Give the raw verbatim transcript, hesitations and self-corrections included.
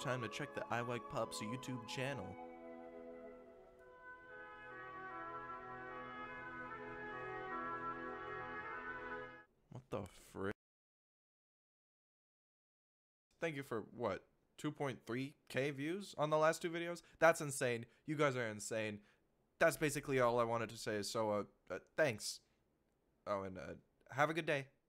time to check the I Like Pups YouTube channel. What the frick? Thank you for, what, two point three K views on the last two videos? That's insane. You guys are insane. That's basically all I wanted to say, so, uh, uh thanks. Oh, and, uh, have a good day.